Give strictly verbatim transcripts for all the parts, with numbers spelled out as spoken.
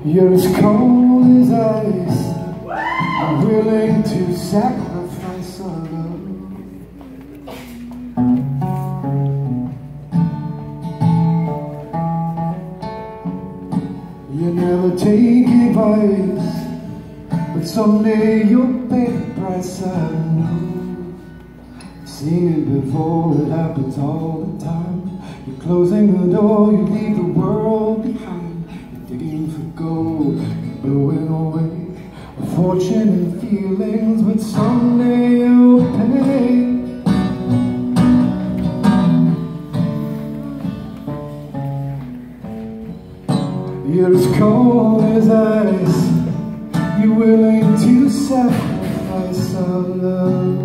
You're as cold as ice, I'm willing to sacrifice our love. You never take advice, but someday you'll pay the price. I know, I've seen it before, it happens all the time. You're closing the door, you leave the world behind. You're digging for gold, you're blowing away a fortune and feelings, but someday you'll pay. You're as cold as ice, you're willing to sacrifice our love.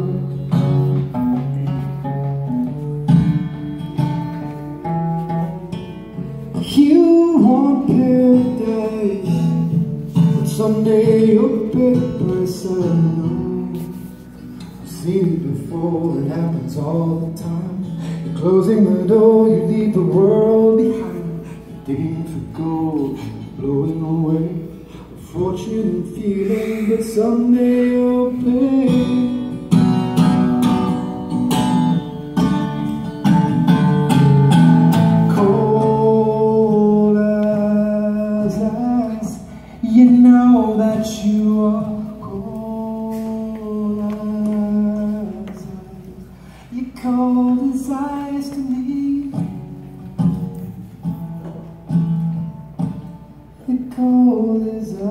You want paradise, but someday you'll pay the price. I know, I've seen it before, it happens all the time. You're closing the door, you leave the world behind. You're digging for gold, blowing away a fortune and feeling, but someday you'll pay. Cold as ice, you know that you are cold as ice. You're cold as ice to me. You're cold as ice.